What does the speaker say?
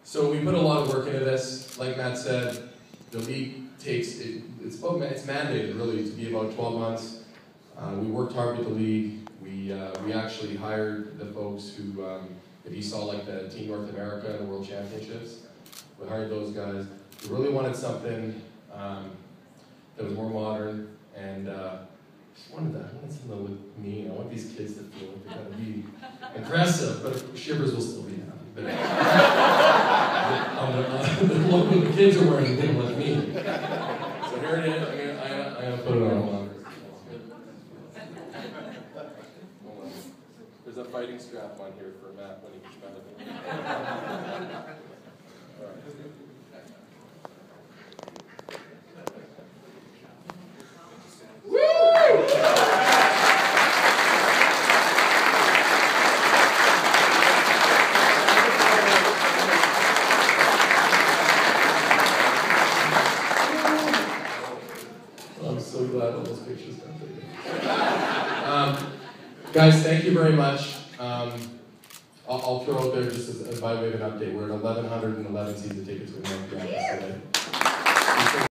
So we put a lot of work into this. Like Matt said, the league takes, it's mandated really to be about 12 months. We worked hard with the league. We actually hired the folks who, if you saw like the Team North America and the World Championships, we hired those guys. We really wanted something that was more modern, and just wanted something that looked mean. I want these kids to feel like they're going to be aggressive, but Shivers will still be happy. But the kids are wearing them like me. So here it is. I'm going to put it on. Hold on. There's a fighting strap on here for Matt when he gets mad at me. All right. I'm so glad all those pictures got taken. Guys, thank you very much. I'll throw out there just as by way of an update. We're at 1,111 season tickets with North Campus today.